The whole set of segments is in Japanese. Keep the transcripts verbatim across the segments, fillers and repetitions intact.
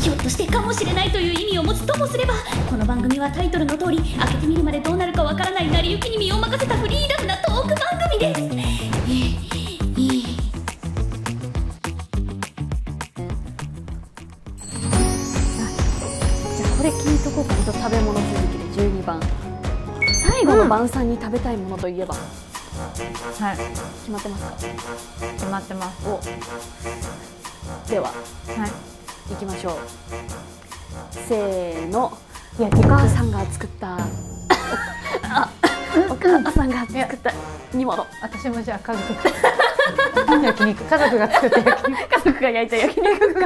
ひょっとしてかもしれないという意味を持つともすれば、この番組はタイトルの通り開けてみるまでどうなるかわからない成り行きに身を任せたフリーダムなトーク番組です。じゃあこれ聞いとこうか。食べ物続きでじゅうにばん、最後の晩餐に食べたいものといえば、うん、はい、決まってますか？ 決まってます。 おでは、はい、行きましょう。せーの。お母さんが作ったあお母さんが作った煮物。 私もじゃあ家族焼肉、家族が作った焼肉、 家族が焼いた焼肉そう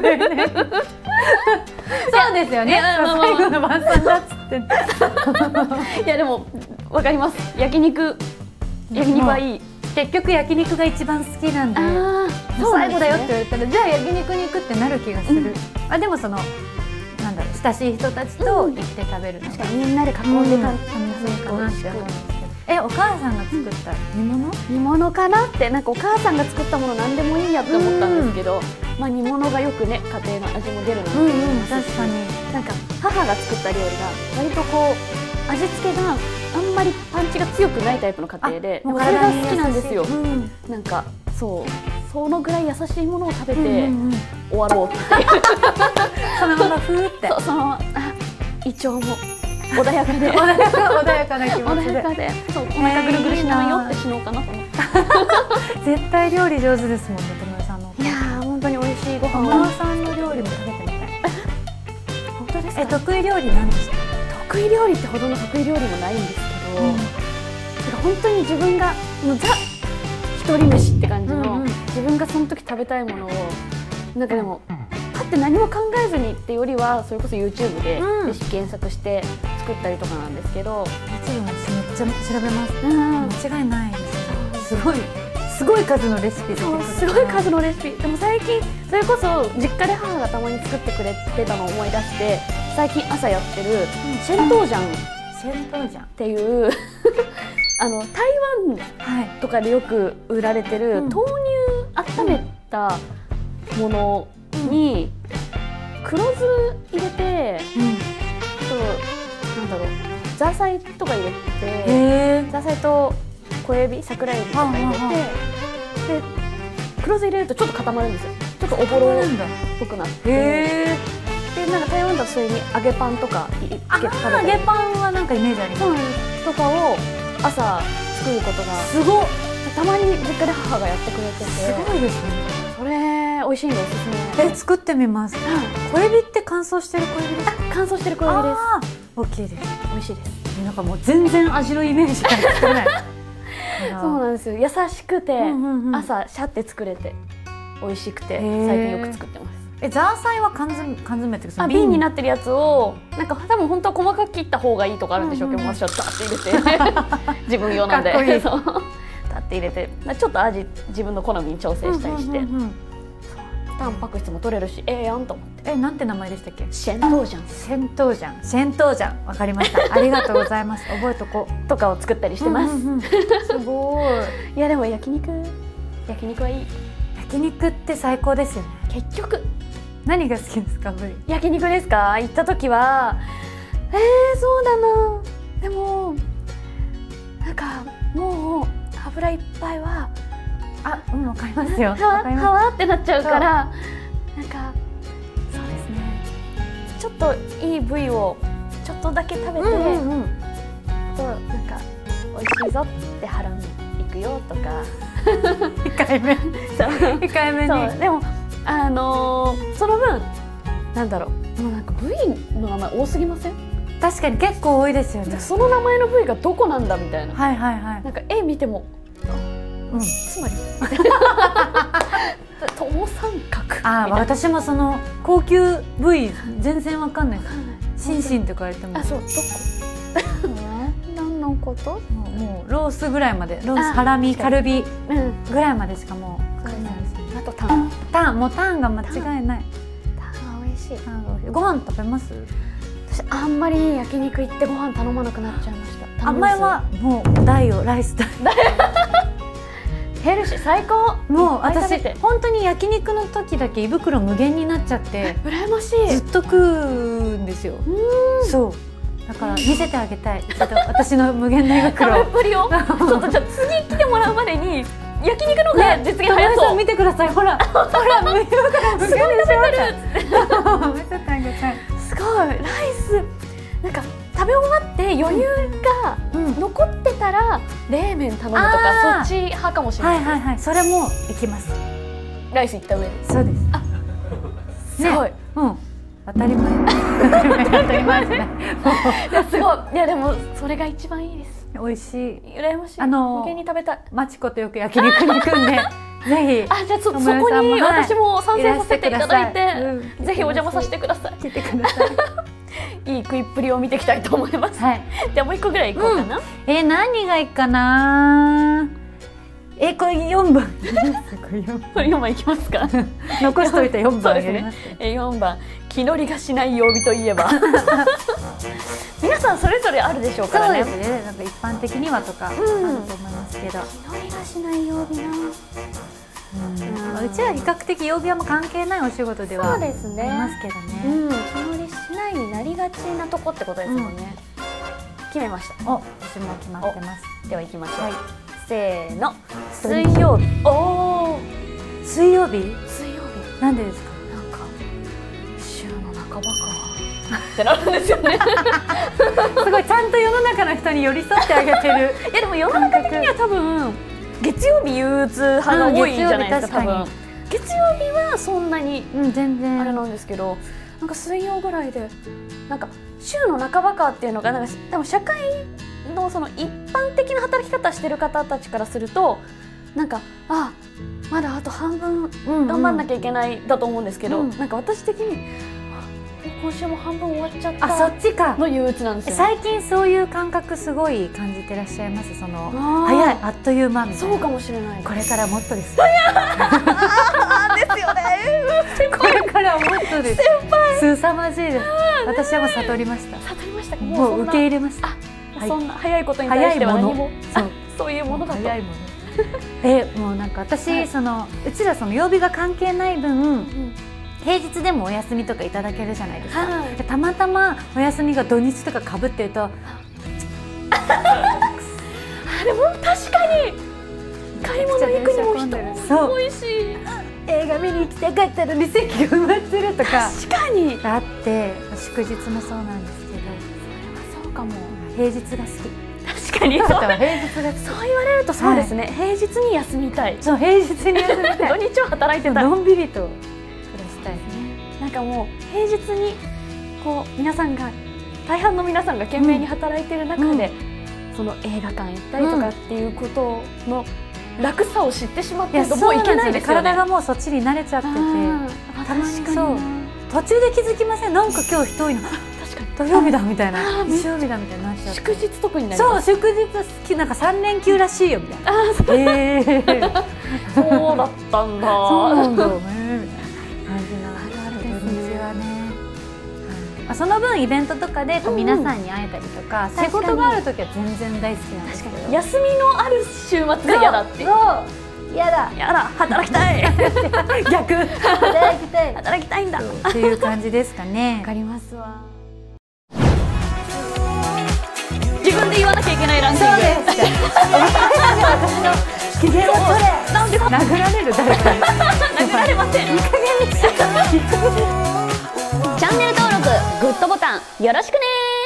ですよね。最後の晩餐だっつっていやでもわかります。焼肉焼肉はいい。 結局焼肉が一番好きなんで、最後だよって言われたら、じゃあ焼肉に行くってなる気がする。あ、でもそのなんだろう、親しい人たちと行って食べるのがみんなで囲んで楽しいかなって思うんですけど。え、お母さんが作った煮物？ 煮物かなって、なんかお母さんが作ったもの何でもいいやって思ったんですけど、まあ煮物がよくね、家庭の味も出るなって思いますし、確かになんか母が作った料理が割とこう味付けがあんまりパンチが強くないタイプの家庭で、それが好きなんですよ。なんかそう、そのぐらい優しいものを食べて終わろうってそのままふーって、 そのまま胃腸も穏やかで穏やか穏やかな気持ちで、 そう、お腹ぐるぐるしながら酔って死のうかなと思って。 絶対料理上手ですもんね、友枝さんの。 いやー、本当に美味しいご飯を。 友枝さんの料理も食べてみたい。 本当ですか？ え、得意料理なんですか？ 得意料理ってほどの得意料理もないんですけど、なんか本当に自分がもうザ一人飯って感じの、自分がその時食べたいものをなんかでもパッて何も考えずにっていうよりは、それこそ ユーチューブ でレシピ検索して作ったりとかなんですけど、 ユーチューブ 私めっちゃ調べます。間違いないです。すごいすごい数のレシピ、 そうすごい数のレシピ。でも最近それこそ実家で母がたまに作ってくれてたのを思い出して、最近朝やってるシェントージャンっていうあの台湾とかでよく売られてる豆乳温めたものに黒酢入れて、あとなんだろう、ザーサイとか入れて、ザーサイと小エビ、桜エビとか入れて、で黒酢入れるとちょっと固まるんですよ。ちょっとおぼろっぽくなって、でなんか台湾だとそれに揚げパンとかつけて食べたり、 揚げパンはなんかイメージありますとかを朝作ることがすごっ。 たまに実家で母がやってくれてて、 すごいですね。 それ美味しいんでおすすめ。 え、作ってみます。小エビって乾燥してる小エビですか？ 乾燥してる小エビです。 大きいです。 美味しいです。 なんかもう全然味のイメージがつかないそうなんですよ。優しくて朝シャって作れて美味しくて、最近よく作ってます。 え、ザーサイは缶詰、缶詰ってか瓶になってるやつをなんか多分本当は細かく切った方がいいとかあるんでしょうけど、私はダッて入れて自分用なんでダッて入れて、ちょっと味自分の好みに調整したりして、タンパク質も取れるし、ええやんと思って。 え、なんて名前でしたっけ？ シェントージャン。 シェントージャン。シェントージャン。わかりました。ありがとうございます。覚えとこう。 とかを作ったりしてます。すごい。 いやでも焼肉、焼肉はいい。 焼肉って最高ですよね。 結局何が好きですか？部位。 焼肉ですか？行った時は、えー、そうだな。でもなんかもう油いっぱいは。 あ、うん、わかりますよ。 はわはわってなっちゃうから、なんかそうですね。ちょっといい部位をちょっとだけ食べて、となんか美味しいぞって腹に行くよとか。 控えめ。そう控えめに。 そうでもあのー、その分なんだろう、もうなんか部位の名前多すぎません？ 確かに結構多いですよね。 その名前の部位がどこなんだみたいな。 はいはいはい。 なんか絵見ても。うん、つまり友三角。 あ、私もその高級部位全然わかんない。シンシンって書いても。 あ、そう、どこ？何のこと？ もうロースぐらいまで、ロース、ハラミ、カルビぐらいまでしかもう。 あとタン。 タン、もうタンが間違いない。 タンは美味しい。 ご飯食べます？ 私あんまり焼肉行ってご飯頼まなくなっちゃいました。 あんまりはもう大をライス大。 ヘルシー最高。 もういっぱい食べ私て本当に焼肉の時だけ胃袋無限になっちゃって羨ましい。 ずっと食うんですよ。そうだから見せてあげたい、一度私の無限の胃食べ袋っぷりをちょっとじゃあ次来てもらうまでに焼肉のが実現早友達さそう。 ん見てください、ほらほら無限袋無限でしょ。見せてあげたい。 すごいライスなんか食べ終わって余裕が残ってたら冷麺頼むとか、 あーそっち派かもしれな。 はいいはいはい、それもいきます。 ライスいった上に。 そうです。あ、 すごい。 うん当たり前当たり前じゃないいやすごい。いやでもそれが一番いいです。 美味しい。 羨ましい。 あのー無限に食べたい。 マチコとよく焼肉に行くんでぜひあ、じゃあそそこ友達さんもに私も参戦させていただいて、 いらしてくださいうんぜひお邪魔させてください。 来てください。 いい食いっぷりを見ていきたいと思います。 はい。 じゃあもう一個ぐらい行こうかな。 えー、何がいいかな。えこれよんばん。これよんばんこれよんばんいきますか。 残しといたよんばんそうですねやります。 えよんばん気乗りがしない曜日といえば皆さんそれぞれあるでしょうからね。 そうですね。なんか一般的にはとかあると思いますけど、 気乗りがしない曜日な。 うん、うちは比較的曜日はも関係ないお仕事ではそうですね。 ありますけどうね。 ん、気乗りしないになりがちなとこってことですもんね。決めました。 お、私も決まってます。 では行きましょう。 はい。 せーの。 水曜日。 おお。 水曜日？ 水曜日。 なんでですか？ なんか週の半ばかってなるんですよね。 すごいちゃんと世の中の人に寄り添ってあげてる。 いやでも世の中的には多分月曜日憂鬱派が多いじゃないですか。多分月曜日はそんなにうん全然あれなんですけど、なんか水曜ぐらいでなんか週の半ばかっていうのがなんか多分社会のその一般的な働き方してる方たちからするとなんかあまだあと半分頑張んなきゃいけないだと思うんですけど、 うんなんか私的にあ今週も半分終わっちゃっあ、そたっちか。 の憂鬱なんですよ。 最近そういう感覚すごい感じてらっしゃいます。そのあー早いあっという間みたいな。 そうかもしれない。 これからもっとです。 あですよね。 これからもっとです。先輩。凄まじいです。私はもう悟りました。 悟りましたか。 もう受け入れました。 あ、 はいそんな早いことに対しては何もそうあそういうものだと。 早いもの。え、もうなんか私、 はいそのうちらその曜日が関係ない分、 うん平日でもお休みとかいただけるじゃないですか。 はいでたまたまお休みが土日とかかぶってると、 あでも確かに買い物行くにも人そう美味しい。 映画見に行きたかったのに席が埋まってるとか確かにあって祝日もそうなんですけど、 そうかも。 平日が好き。 確かにそうあとは平日が好き。 そう言われるとそうですね。平日に休みたい。 そう平日に休みた土い。 日は働いてたい。 のんびりと暮らしたい。 なんかもう平日にこう皆さんが大半の皆さんが懸命に働いている中で、その映画館行ったりとかっていうことの楽さを知ってしまってるともういけないですよね。 体がもうそっちに慣れちゃってて、たまにそう途中で気づきません？なんか今日人多いな、 確かに土曜日だみたいな、 あー日曜日だみたいになっちゃって、 祝日特になります。 そう祝日好き、なんか三連休らしいよみたいな。 あーそうえー、 そうだったんだ。 そうなんだよねみたいな感じなので、土日はね、はい、その分イベントとかでこう皆さんに会えたりとか、仕事がある時は全然大好きなんですけど、 休みのある週末が嫌だって。 そう嫌だやだ働きたい。 逆働きたい働きたいんだ。 っていう感じですかね。 わかりますわ。自分で言わなきゃいけないランキング。 そうです。私の機嫌を取れ。 なんで殴られる誰かに。 殴られません。 いい加減にして。 チャンネル登録、グッドボタンよろしくねー。